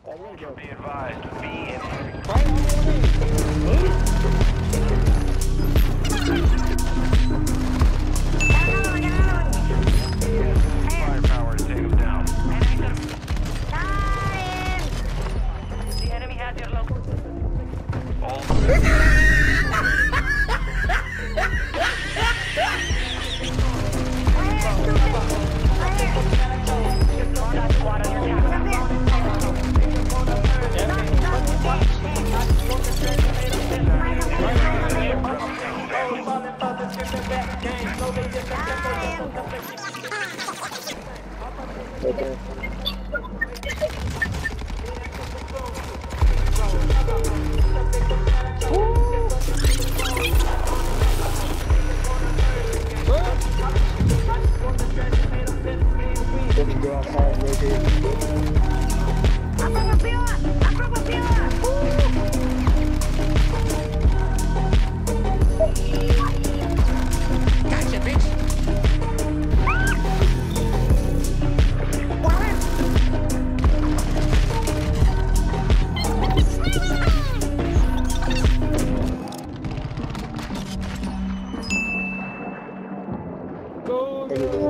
Ultra, be advised. Be in. Firepower to take him down. The enemy has your local. All Squad on your Go.